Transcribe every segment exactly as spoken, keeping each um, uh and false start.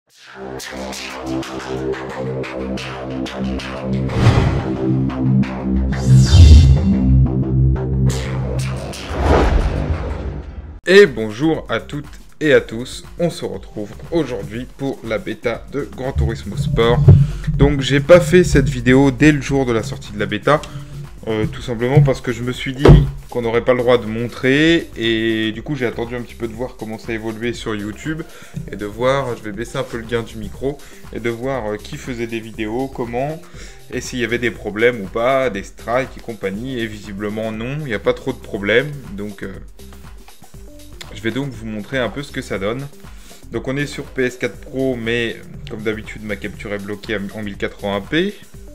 Et bonjour à toutes et à tous, on se retrouve aujourd'hui pour la bêta de Gran Turismo Sport. Donc j'ai pas fait cette vidéo dès le jour de la sortie de la bêta, euh, tout simplement parce que je me suis dit qu'on n'aurait pas le droit de montrer, et du coup j'ai attendu un petit peu de voir comment ça évoluait sur YouTube, et de voir, je vais baisser un peu le gain du micro, et de voir euh, qui faisait des vidéos, comment, et s'il y avait des problèmes ou pas, des strikes et compagnie, et visiblement non, il n'y a pas trop de problèmes, donc... Euh, Je vais donc vous montrer un peu ce que ça donne. Donc on est sur P S quatre Pro, mais comme d'habitude ma capture est bloquée en mille quatre-vingts p.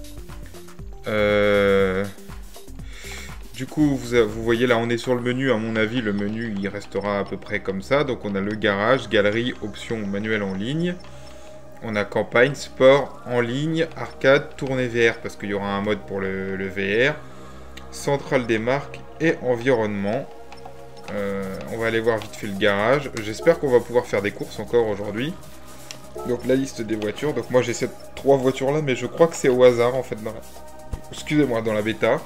Euh... Du coup vous, vous voyez là on est sur le menu, à mon avis le menu il restera à peu près comme ça. Donc on a le garage, galerie, options, manuel en ligne. On a campagne, sport, en ligne, arcade, tournée V R parce qu'il y aura un mode pour le, le V R. Centrale des marques et environnement. Euh, on va aller voir vite fait le garage. J'espère qu'on va pouvoir faire des courses encore aujourd'hui. Donc la liste des voitures. Donc moi j'ai ces trois voitures là, mais je crois que c'est au hasard en fait dans la... Excusez-moi, dans la bêta.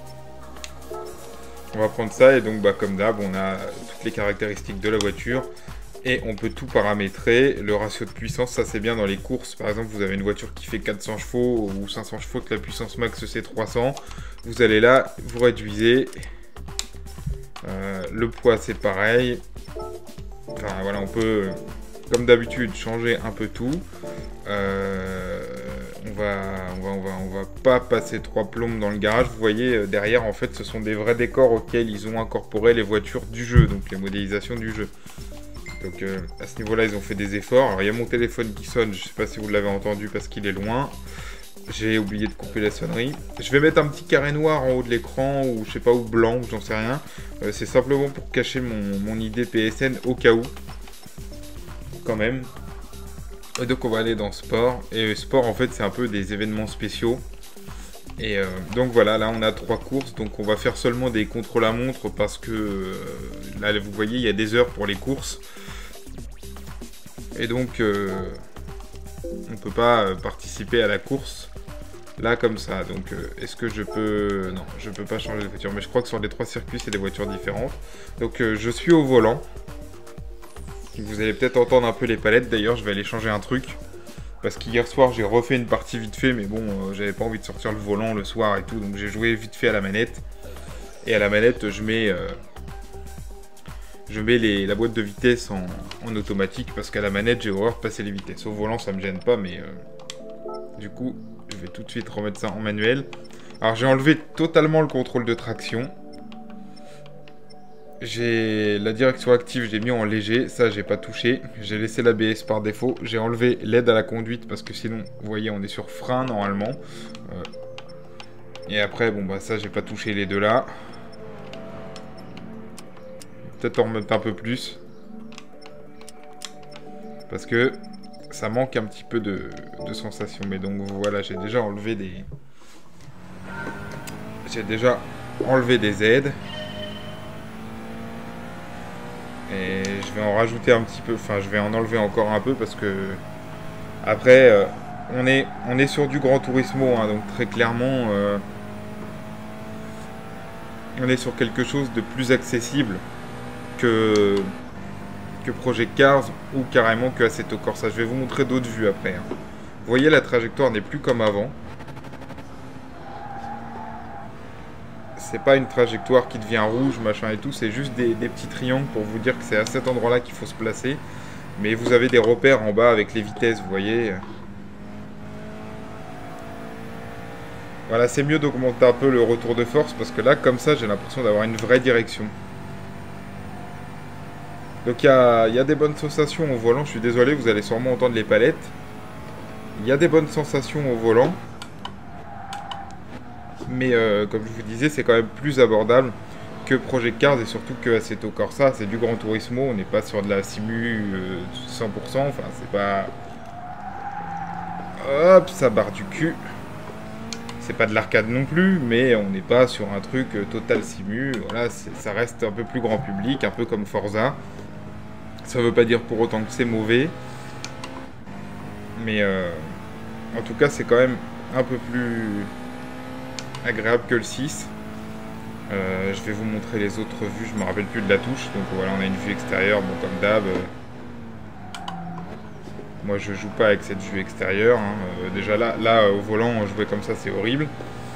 On va prendre ça et donc bah, comme d'hab on a toutes les caractéristiques de la voiture. Et on peut tout paramétrer. Le ratio de puissance, ça c'est bien dans les courses. Par exemple vous avez une voiture qui fait quatre cents chevaux ou cinq cents chevaux, que la puissance max c'est trois cents. Vous allez là, vous réduisez. Euh, le poids c'est pareil. Enfin voilà, on peut comme d'habitude changer un peu tout. euh, on, va, on, va, on, va, on va pas passer trois plombes dans le garage. Vous voyez derrière en fait ce sont des vrais décors auxquels ils ont incorporé les voitures du jeu, donc les modélisations du jeu. Donc euh, à ce niveau là ils ont fait des efforts. Alors il y a mon téléphone qui sonne, je sais pas si vous l'avez entendu parce qu'il est loin. J'ai oublié de couper la sonnerie. Je vais mettre un petit carré noir en haut de l'écran, ou je sais pas, ou blanc, ou j'en sais rien. Euh, c'est simplement pour cacher mon, mon I D P S N au cas où. Quand même. Et donc on va aller dans sport. Et sport en fait c'est un peu des événements spéciaux. Et euh, donc voilà, là on a trois courses. Donc on va faire seulement des contrôles à montre parce que euh, là vous voyez il y a des heures pour les courses. Et donc euh, on peut pas euh, participer à la course. Là comme ça, donc euh, est-ce que je peux... Non, je peux pas changer de voiture, mais je crois que sur les trois circuits c'est des voitures différentes. Donc euh, je suis au volant. Vous allez peut-être entendre un peu les palettes, d'ailleurs je vais aller changer un truc. Parce qu'hier soir j'ai refait une partie vite fait, mais bon, euh, j'avais pas envie de sortir le volant le soir et tout, donc j'ai joué vite fait à la manette. Et à la manette je mets... Euh, je mets les, la boîte de vitesse en, en automatique, parce qu'à la manette j'ai horreur de passer les vitesses. Au volant ça me gêne pas, mais... Euh, du coup... Je vais tout de suite remettre ça en manuel. Alors j'ai enlevé totalement le contrôle de traction. J'ai la direction active, je l'ai mis en léger. Ça j'ai pas touché. J'ai laissé l'A B S par défaut. J'ai enlevé l'aide à la conduite parce que sinon, vous voyez, on est sur frein normalement. Euh... Et après, bon bah ça j'ai pas touché les deux là. Peut-être en remettre un peu plus. Parce que... ça manque un petit peu de, de sensation. Mais donc voilà, j'ai déjà enlevé des... J'ai déjà enlevé des aides. Et je vais en rajouter un petit peu. Enfin, je vais en enlever encore un peu parce que... Après, euh, on, est, on est sur du Gran Turismo. Hein, donc très clairement... Euh, on est sur quelque chose de plus accessible que... que Project Cars ou carrément que Assetto Corsa. Je vais vous montrer d'autres vues après. Hein. Vous voyez, la trajectoire n'est plus comme avant. C'est pas une trajectoire qui devient rouge, machin et tout. C'est juste des, des petits triangles pour vous dire que c'est à cet endroit-là qu'il faut se placer. Mais vous avez des repères en bas avec les vitesses, vous voyez. Voilà, c'est mieux d'augmenter un peu le retour de force parce que là, comme ça, j'ai l'impression d'avoir une vraie direction. Donc il y a, y a des bonnes sensations au volant, je suis désolé, vous allez sûrement entendre les palettes. Il y a des bonnes sensations au volant. Mais euh, comme je vous disais, c'est quand même plus abordable que Project Cars et surtout que Assetto Corsa. C'est du Gran Turismo, on n'est pas sur de la simu euh, cent pour cent, enfin c'est pas... Hop, ça barre du cul. C'est pas de l'arcade non plus, mais on n'est pas sur un truc euh, total simu. Voilà, ça reste un peu plus grand public, un peu comme Forza. Ça veut pas dire pour autant que c'est mauvais. Mais euh, en tout cas, c'est quand même un peu plus agréable que le six. Euh, je vais vous montrer les autres vues, je me rappelle plus de la touche. Donc voilà, on a une vue extérieure, bon comme d'hab. Euh, moi je joue pas avec cette vue extérieure. Hein. Euh, déjà là, là au volant, jouer comme ça c'est horrible.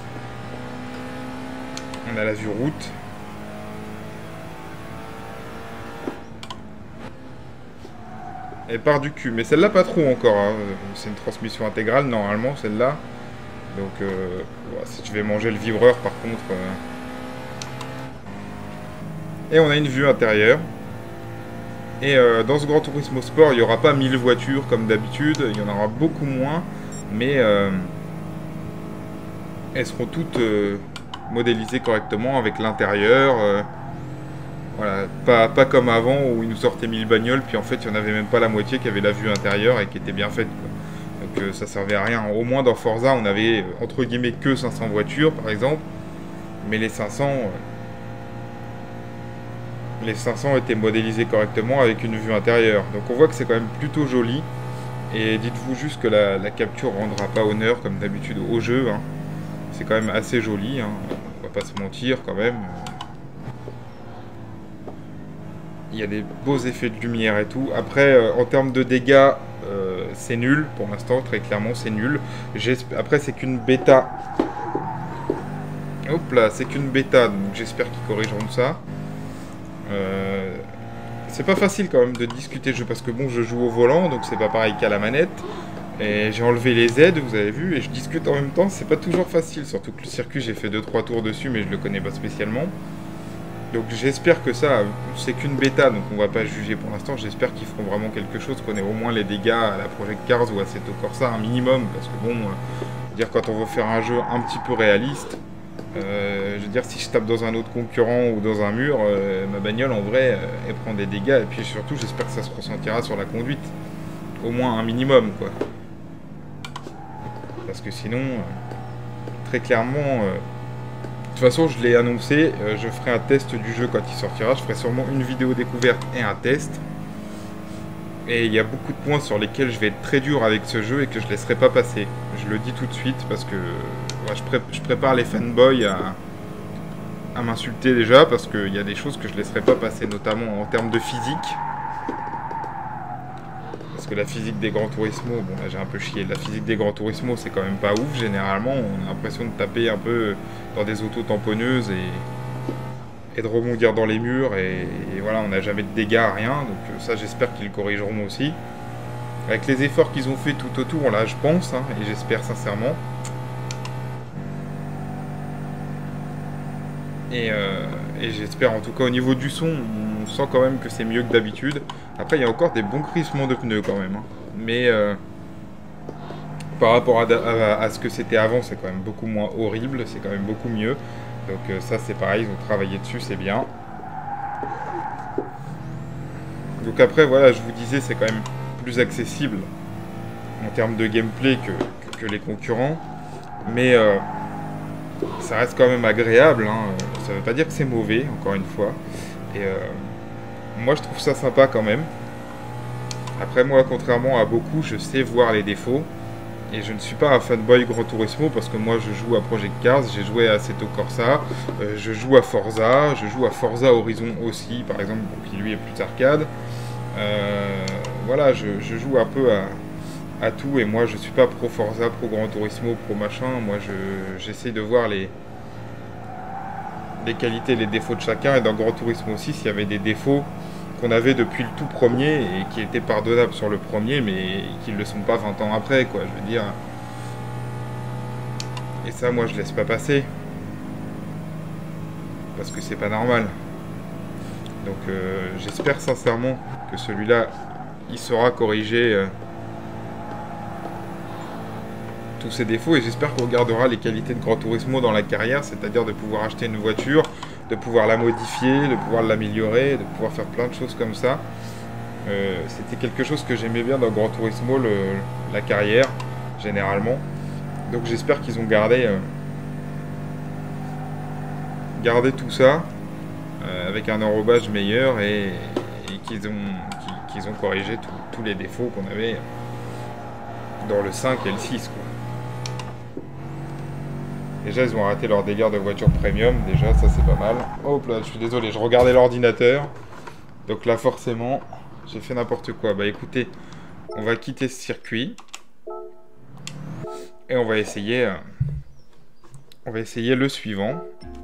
On a la vue route. Elle part du cul, mais celle-là pas trop encore. Hein. C'est une transmission intégrale normalement celle-là. Donc euh, bon, si je vais manger le vibreur par contre. Euh... Et on a une vue intérieure. Et euh, dans ce Gran Turismo Sport, il n'y aura pas mille voitures comme d'habitude. Il y en aura beaucoup moins. Mais euh, elles seront toutes euh, modélisées correctement avec l'intérieur. Euh, voilà, pas, pas comme avant où ils nous sortaient mille bagnoles. Puis en fait, il n'y en avait même pas la moitié qui avait la vue intérieure et qui était bien faite, quoi. Donc euh, ça servait à rien. Au moins dans Forza, on avait entre guillemets que cinq cents voitures par exemple. Mais les cinq cents... Euh, les cinq cents étaient modélisés correctement avec une vue intérieure. Donc on voit que c'est quand même plutôt joli. Et dites-vous juste que la, la capture ne rendra pas honneur comme d'habitude au jeu. Hein. C'est quand même assez joli. Hein. On va pas se mentir quand même. Il y a des beaux effets de lumière et tout. Après, euh, en termes de dégâts, euh, c'est nul. Pour l'instant, très clairement, c'est nul. Après, c'est qu'une bêta. Hop là, c'est qu'une bêta. Donc j'espère qu'ils corrigeront ça. Euh, c'est pas facile quand même de discuter le jeu parce que bon, je joue au volant donc c'est pas pareil qu'à la manette et j'ai enlevé les aides, vous avez vu, et je discute en même temps, c'est pas toujours facile, surtout que le circuit j'ai fait deux trois tours dessus mais je le connais pas spécialement, donc j'espère que ça, c'est qu'une bêta donc on va pas juger pour l'instant, j'espère qu'ils feront vraiment quelque chose, qu'on ait au moins les dégâts à la Project Cars ou à Assetto Corsa un minimum, parce que bon, euh, dire quand on veut faire un jeu un petit peu réaliste. Euh, je veux dire, si je tape dans un autre concurrent ou dans un mur, euh, ma bagnole en vrai, euh, elle prend des dégâts. Et puis surtout, j'espère que ça se ressentira sur la conduite. Au moins un minimum, quoi. Parce que sinon, euh, très clairement, euh, de toute façon, je l'ai annoncé, euh, je ferai un test du jeu quand il sortira. Je ferai sûrement une vidéo découverte et un test. Et il y a beaucoup de points sur lesquels je vais être très dur avec ce jeu et que je ne laisserai pas passer. Je le dis tout de suite parce que ouais, je, pré je prépare les fanboys à, à m'insulter déjà parce qu'il y a des choses que je ne laisserai pas passer, notamment en termes de physique. Parce que la physique des Gran Turismo, bon là j'ai un peu chié, la physique des Gran Turismo c'est quand même pas ouf généralement. On a l'impression de taper un peu dans des autos tamponneuses et... et de rebondir dans les murs et, et voilà, on n'a jamais de dégâts, rien, donc ça j'espère qu'ils le corrigeront aussi avec les efforts qu'ils ont fait tout autour là, je pense, hein, et j'espère sincèrement, et, euh, et j'espère en tout cas au niveau du son, on sent quand même que c'est mieux que d'habitude. Après il y a encore des bons crissements de pneus quand même, hein. Mais euh, par rapport à, à, à ce que c'était avant, c'est quand même beaucoup moins horrible, c'est quand même beaucoup mieux. Donc euh, ça c'est pareil, ils ont travaillé dessus, c'est bien. Donc après voilà, je vous disais, c'est quand même plus accessible en termes de gameplay que, que, que les concurrents. Mais euh, ça reste quand même agréable, hein. Ça veut pas dire que c'est mauvais, encore une fois. Et euh, moi je trouve ça sympa quand même. Après moi, contrairement à beaucoup, je sais voir les défauts. Et je ne suis pas un fanboy Gran Turismo parce que moi je joue à Project Cars, j'ai joué à Assetto Corsa, euh, je joue à Forza, je joue à Forza Horizon aussi par exemple, qui lui est plus arcade. Euh, voilà, je, je joue un peu à, à tout et moi je suis pas pro Forza, pro Gran Turismo, pro machin, moi je j'essaie de voir les, les qualités et les défauts de chacun, et dans Gran Turismo aussi s'il y avait des défauts qu'on avait depuis le tout premier et qui étaient pardonnables sur le premier mais qui ne le sont pas vingt ans après, quoi, je veux dire. Et ça moi je laisse pas passer parce que c'est pas normal. Donc euh, j'espère sincèrement que celui-là il sera corrigé euh, tous ses défauts, et j'espère qu'on regardera les qualités de Gran Turismo dans la carrière, c'est-à-dire de pouvoir acheter une voiture, de pouvoir la modifier, de pouvoir l'améliorer, de pouvoir faire plein de choses comme ça. Euh, C'était quelque chose que j'aimais bien dans Gran Turismo, le, la carrière, généralement. Donc j'espère qu'ils ont gardé, euh, gardé tout ça, euh, avec un enrobage meilleur, et, et qu'ils ont, qu'ils, qu'ils ont corrigé tous les défauts qu'on avait dans le cinq et le six, quoi. Déjà, ils ont arrêté leur délire de voiture premium. Déjà, ça, c'est pas mal. Hop là, je suis désolé, je regardais l'ordinateur. Donc là, forcément, j'ai fait n'importe quoi. Bah écoutez, on va quitter ce circuit. Et on va essayer... Euh, on va essayer le suivant.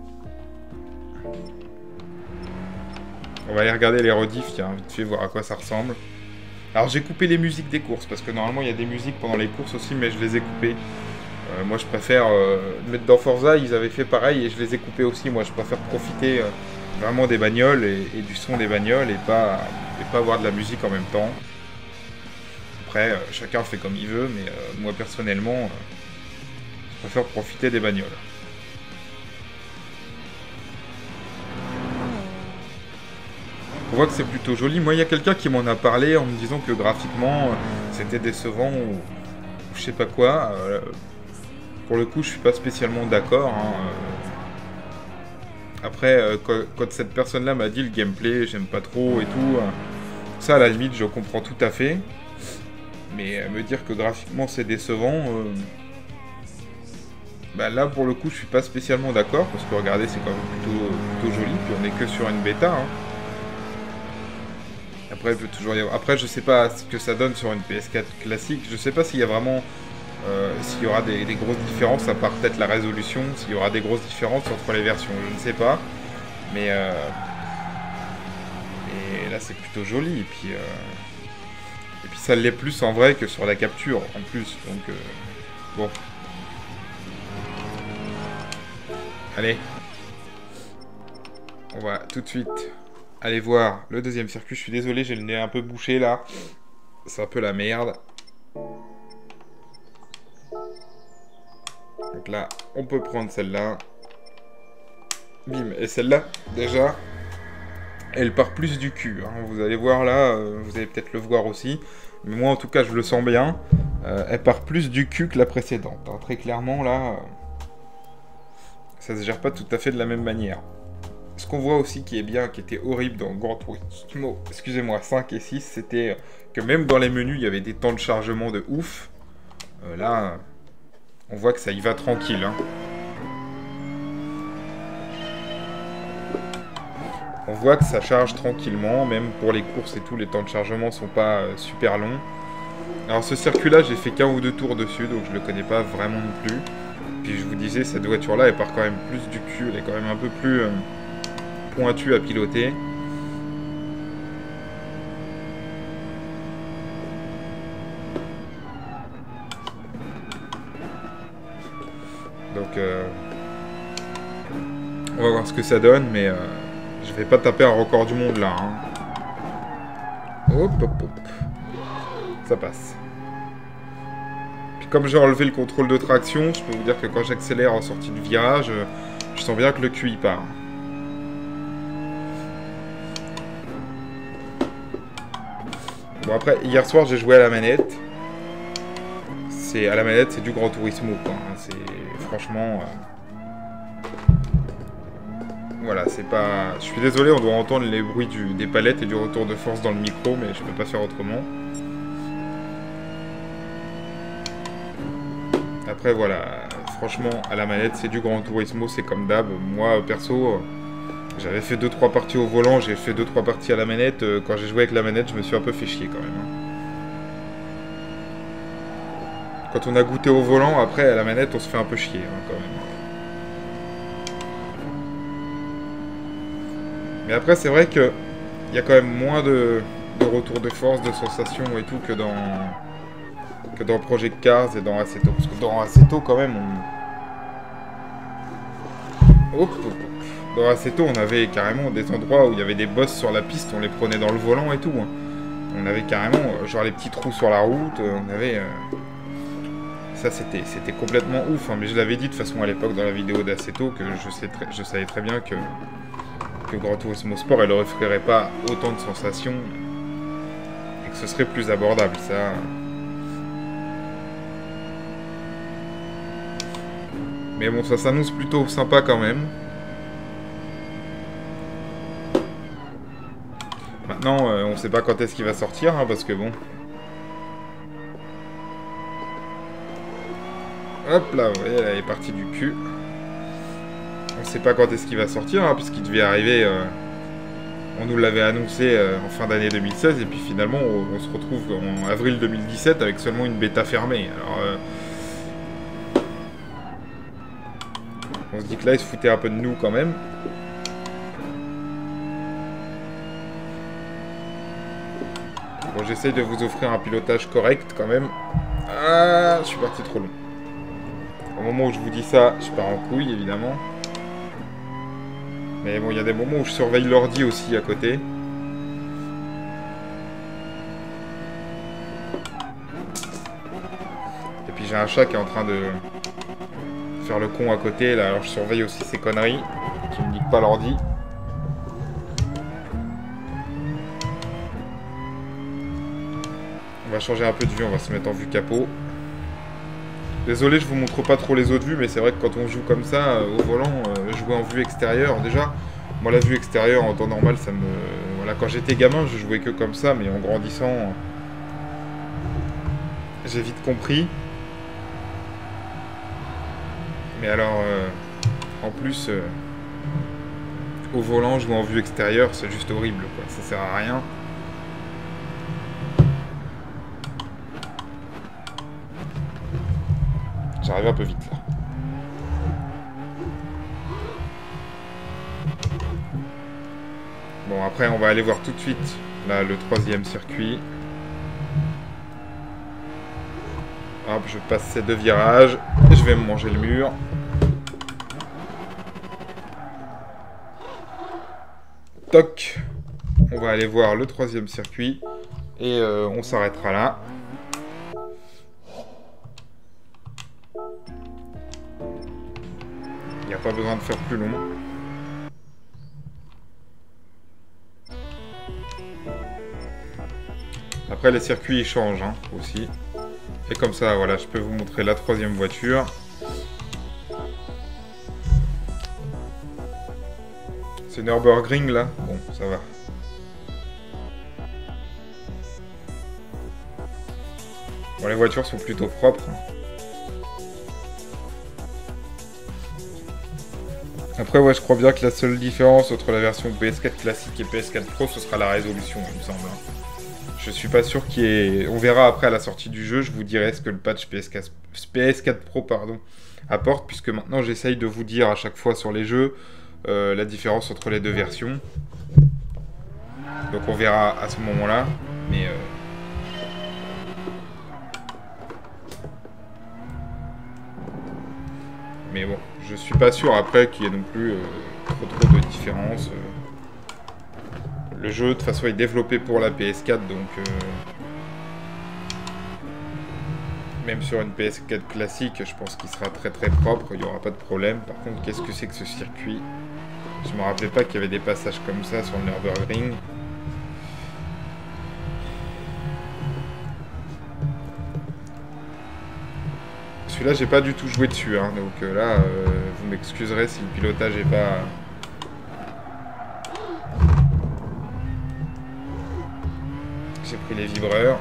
On va aller regarder les rediffs, tiens, vite fait, voir à quoi ça ressemble. Alors, j'ai coupé les musiques des courses, parce que normalement, il y a des musiques pendant les courses aussi, mais je les ai coupées. Euh, moi, je préfère euh, mettre dans Forza, ils avaient fait pareil, et je les ai coupées aussi. Moi, je préfère profiter euh, vraiment des bagnoles et, et du son des bagnoles, et pas, et pas avoir de la musique en même temps. Après, euh, chacun fait comme il veut, mais euh, moi, personnellement, euh, je préfère profiter des bagnoles. On voit que c'est plutôt joli. Moi, il y a quelqu'un qui m'en a parlé en me disant que graphiquement, euh, c'était décevant ou, ou je sais pas quoi. Euh, pour le coup, je suis pas spécialement d'accord. Hein. Après, euh, quand, quand cette personne-là m'a dit le gameplay, j'aime pas trop et tout, euh, ça, à la limite, je comprends tout à fait. Mais euh, me dire que graphiquement, c'est décevant... Euh, bah là, pour le coup, je suis pas spécialement d'accord. Parce que regardez, c'est quand même plutôt, plutôt joli. Puis on est que sur une bêta. Hein. Après, il peut toujours y avoir... Après, je sais pas ce que ça donne sur une P S quatre classique. Je sais pas s'il y a vraiment... Euh, s'il y aura des, des grosses différences, à part peut-être la résolution. S'il y aura des grosses différences entre les versions. Je ne sais pas. Mais... Euh... Et là, c'est plutôt joli. Et puis... Euh... Et puis, ça l'est plus en vrai que sur la capture, en plus. Donc... Euh... Bon. Allez. On va tout de suite... Allez voir le deuxième circuit. Je suis désolé, j'ai le nez un peu bouché là. C'est un peu la merde. Donc là, on peut prendre celle-là. Bim. Et celle-là, déjà, elle part plus du cul. Hein. Vous allez voir là, euh, vous allez peut-être le voir aussi. Mais moi, en tout cas, je le sens bien. Euh, elle part plus du cul que la précédente. Hein. Très clairement, là, euh, ça se gère pas tout à fait de la même manière. Ce qu'on voit aussi qui est bien, qui était horrible dans Gran Turismo, excusez-moi, cinq et six, c'était que même dans les menus, il y avait des temps de chargement de ouf. Euh, là, on voit que ça y va tranquille. Hein. On voit que ça charge tranquillement, même pour les courses et tout, les temps de chargement sont pas euh, super longs. Alors ce circuit-là, j'ai fait qu'un ou deux tours dessus, donc je le connais pas vraiment non plus. Puis je vous disais, cette voiture-là, elle part quand même plus du cul, elle est quand même un peu plus... Euh, pointu à piloter. Donc euh, on va voir ce que ça donne, mais euh, je vais pas taper un record du monde là. Hein. Hop, hop, hop. Ça passe. Puis comme j'ai enlevé le contrôle de traction, je peux vous dire que quand j'accélère en sortie de virage, je sens bien que le cul y part. Bon après, hier soir j'ai joué à la manette. C'est à la manette, c'est du Gran Turismo quoi. C'est franchement, euh... voilà, c'est pas. Je suis désolé, on doit entendre les bruits du... des palettes et du retour de force dans le micro, mais je peux pas faire autrement. Après voilà, franchement, à la manette, c'est du Gran Turismo, c'est comme d'hab. Moi perso. J'avais fait deux trois parties au volant, j'ai fait deux trois parties à la manette. Quand j'ai joué avec la manette, je me suis un peu fait chier quand même. Quand on a goûté au volant, après à la manette, on se fait un peu chier hein, quand même. Mais après, c'est vrai que il y a quand même moins de, de retour de force, de sensations et tout que dans que dans Project Cars et dans Assetto. Parce que dans Assetto, quand même, on... Hop, hop. Dans Assetto, on avait carrément des endroits où il y avait des bosses sur la piste, on les prenait dans le volant et tout. Hein. On avait carrément, genre les petits trous sur la route, on avait... Euh... Ça, c'était c'était complètement ouf. Hein. Mais je l'avais dit de toute façon à l'époque dans la vidéo d'Assetto que je, sais très... je savais très bien que, que Gran Turismo Sport, elle ne offrirait pas autant de sensations et que ce serait plus abordable. Ça... Mais bon, ça s'annonce plutôt sympa quand même. Maintenant, euh, on sait pas quand est-ce qu'il va sortir, hein, parce que bon... Hop là, vous voyez, elle est partie du cul. On ne sait pas quand est-ce qu'il va sortir, hein, puisqu'il devait arriver... Euh, on nous l'avait annoncé euh, en fin d'année deux mille seize, et puis finalement, on, on se retrouve en avril deux mille dix-sept avec seulement une bêta fermée. Alors... Euh, on se dit que là, il se foutait un peu de nous quand même. Bon, j'essaye de vous offrir un pilotage correct quand même. Ah, je suis parti trop long. Au moment où je vous dis ça, je pars en couille, évidemment. Mais bon, il y a des moments où je surveille l'ordi aussi à côté. Et puis j'ai un chat qui est en train de faire le con à côté, là. Alors je surveille aussi ces conneries qui me niquent pas l'ordi. On va changer un peu de vue, on va se mettre en vue capot. Désolé, je vous montre pas trop les autres vues, mais c'est vrai que quand on joue comme ça, euh, au volant, euh, jouer en vue extérieure, déjà, moi la vue extérieure en temps normal, ça me... Voilà, quand j'étais gamin, je jouais que comme ça, mais en grandissant, euh, j'ai vite compris. Mais alors, euh, en plus, euh, au volant, jouer en vue extérieure, c'est juste horrible, quoi. Ça sert à rien. J'arrive un peu vite là. Bon, après on va aller voir tout de suite là le troisième circuit. Hop, je passe ces deux virages et je vais me manger le mur. Toc. On va aller voir le troisième circuit et euh, on s'arrêtera là. Il n'y a pas besoin de faire plus long. Après les circuits ils changent hein, aussi. Et comme ça voilà, je peux vous montrer la troisième voiture. C'est Nürburgring là. Bon, ça va. Bon, les voitures sont plutôt propres. Après, ouais, je crois bien que la seule différence entre la version P S quatre classique et P S quatre Pro, ce sera la résolution, il me semble. Je suis pas sûr qu'il y ait... On verra après à la sortie du jeu, je vous dirai ce que le patch P S quatre, P S quatre Pro pardon, apporte, puisque maintenant j'essaye de vous dire à chaque fois sur les jeux euh, la différence entre les deux versions. Donc on verra à ce moment-là, mais... Euh... Mais bon, je suis pas sûr après qu'il y ait non plus euh, trop trop de différence. Euh... Le jeu de toute façon est développé pour la P S quatre, donc euh... même sur une P S quatre classique, je pense qu'il sera très très propre, il n'y aura pas de problème. Par contre, qu'est-ce que c'est que ce circuit? Je me rappelais pas qu'il y avait des passages comme ça sur le Nürburgring. Celui-là, j'ai pas du tout joué dessus, hein, donc euh, là, euh, vous m'excuserez si le pilotage est pas... J'ai pris les vibreurs.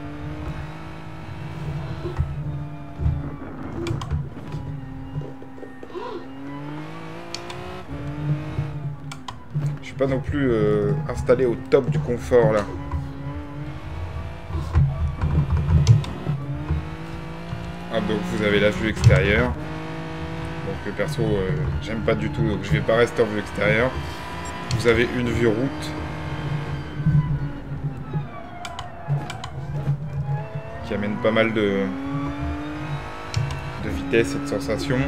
Je suis pas non plus euh, installé au top du confort, là. Ah, donc vous avez la vue extérieure. Donc perso, euh, j'aime pas du tout, donc je vais pas rester en vue extérieure. Vous avez une vue route. Qui amène pas mal de, de vitesse et de sensations.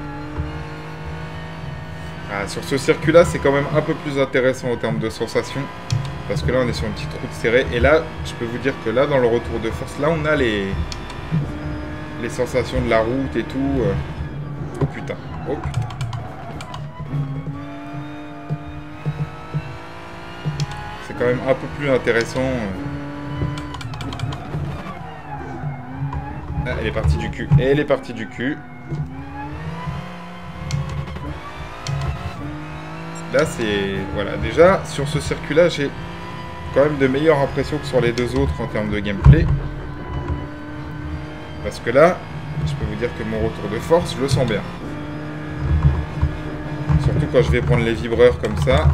Ah, sur ce circuit-là, c'est quand même un peu plus intéressant en termes de sensations. Parce que là, on est sur une petite route serrée. Et là, je peux vous dire que là, dans le retour de force, là, on a les... les sensations de la route et tout. Oh putain, oh putain. C'est quand même un peu plus intéressant. Ah, elle est partie du cul. Elle est partie du cul. Là, c'est... Voilà, déjà, sur ce circuit-là, j'ai quand même de meilleures impressions que sur les deux autres en termes de gameplay. Parce que là, Je peux vous dire que mon retour de force, je le sens bien. Surtout quand je vais prendre les vibreurs comme ça.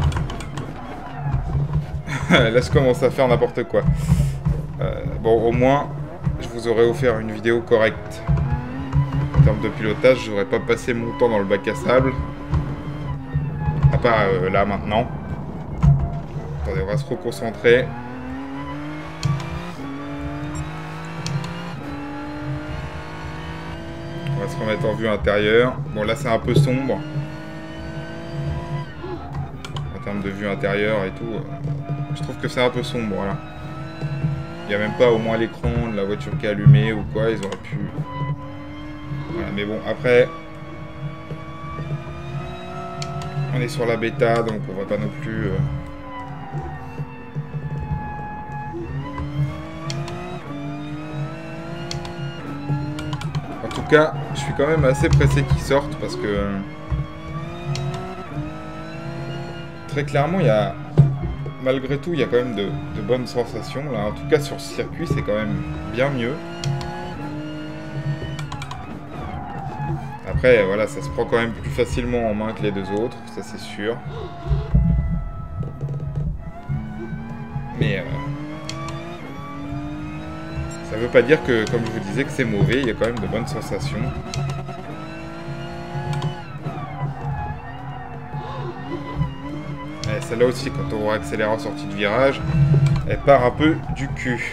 Là, je commence à faire n'importe quoi. Euh, bon, au moins, je vous aurais offert une vidéo correcte. En termes de pilotage, je n'aurais pas passé mon temps dans le bac à sable. À part euh, là, maintenant. Attendez, on va se reconcentrer. On va se remettre en vue intérieure. Bon, là, c'est un peu sombre. En termes de vue intérieure et tout, euh, je trouve que c'est un peu sombre, voilà. Il n'y a même pas au moins l'écran de la voiture qui est allumé ou quoi, ils auraient pu... Voilà, mais bon, après... On est sur la bêta, donc on va pas non plus... Euh... En tout cas, je suis quand même assez pressé qu'ils sortent parce que... Très clairement, il y a... Malgré tout, il y a quand même de, de bonnes sensations. Là, en tout cas, sur ce circuit, c'est quand même bien mieux. Après, voilà, ça se prend quand même plus facilement en main que les deux autres, ça c'est sûr. Mais euh, ça veut pas dire que, comme je vous disais, que c'est mauvais. Il y a quand même de bonnes sensations. Celle-là aussi, quand on accélère en sortie de virage, elle part un peu du cul.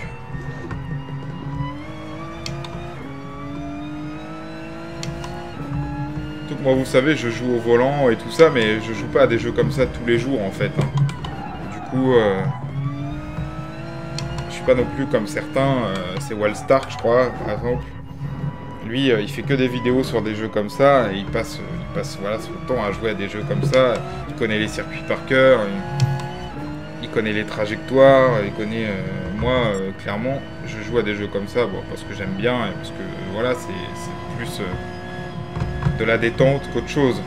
Donc moi, vous savez, je joue au volant et tout ça, mais je joue pas à des jeux comme ça tous les jours, en fait. Hein. Du coup, euh, je suis pas non plus comme certains. Euh, c'est Wallstark, je crois, par exemple. Lui, euh, il fait que des vidéos sur des jeux comme ça, et il passe, euh, il passe voilà, son temps à jouer à des jeux comme ça. Il connaît les circuits par cœur, il, il connaît les trajectoires, il connaît... Euh, moi, euh, clairement, je joue à des jeux comme ça, bon, parce que j'aime bien, et parce que, euh, voilà, c'est plus euh, de la détente qu'autre chose.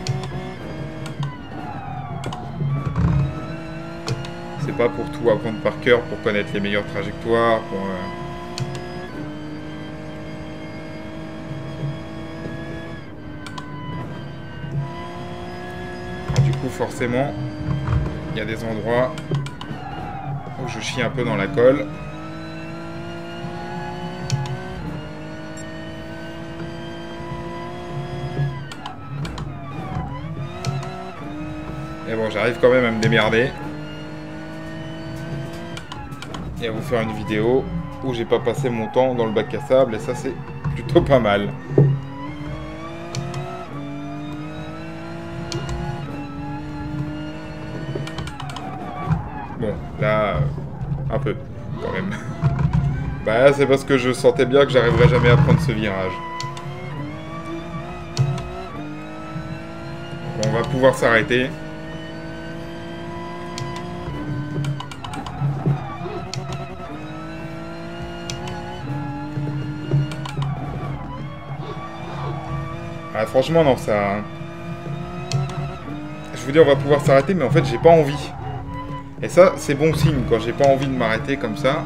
C'est pas pour tout apprendre par cœur, pour connaître les meilleures trajectoires, pour... Euh, forcément, il y a des endroits où je chie un peu dans la colle. Et bon, j'arrive quand même à me démerder et à vous faire une vidéo où j'ai pas passé mon temps dans le bac à sable, et ça c'est plutôt pas mal. Bon, là, euh, un peu, quand même. Bah, c'est parce que je sentais bien que j'arriverais jamais à prendre ce virage. Bon, on va pouvoir s'arrêter. Ah, franchement, non, ça... Je vous dis, on va pouvoir s'arrêter, mais en fait, j'ai pas envie. Et ça, c'est bon signe, quand j'ai pas envie de m'arrêter comme ça.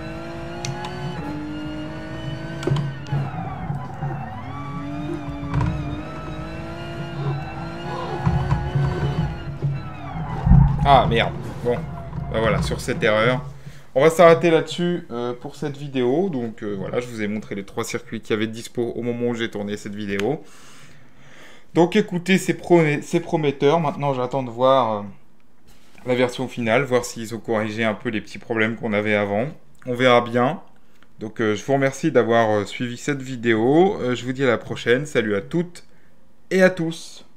Ah, merde. Bon, ben voilà, sur cette erreur. On va s'arrêter là-dessus euh, pour cette vidéo. Donc euh, voilà, je vous ai montré les trois circuits qu'il y avait dispo au moment où j'ai tourné cette vidéo. Donc écoutez, c'est pro prometteur. Maintenant, j'attends de voir... Euh, la version finale, voir s'ils ont corrigé un peu les petits problèmes qu'on avait avant. On verra bien. Donc euh, je vous remercie d'avoir euh, suivi cette vidéo. Euh, je vous dis à la prochaine. Salut à toutes et à tous.